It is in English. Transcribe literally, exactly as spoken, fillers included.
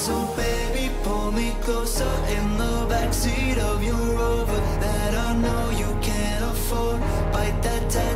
So baby, pull me closer in the backseat of your Rover that I know you can't afford. Bite that tattoo